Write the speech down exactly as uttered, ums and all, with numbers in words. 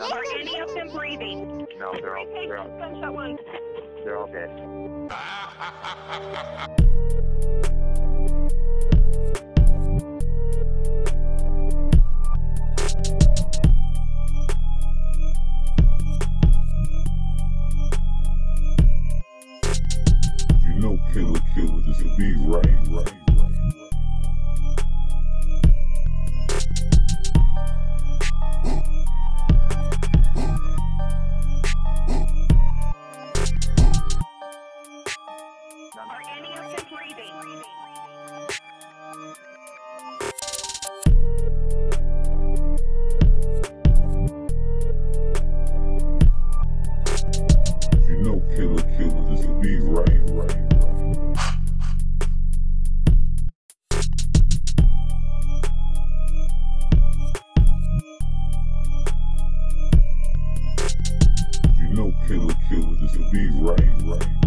Are any of them breathing? No, they're all, Three they're patients, all, gunshot wound. they're all dead. You know killer killer, this will be right, right, right. Are any of them breathing? You know killer killer, this will be right, right, right. You know killer killer, this will be right, right.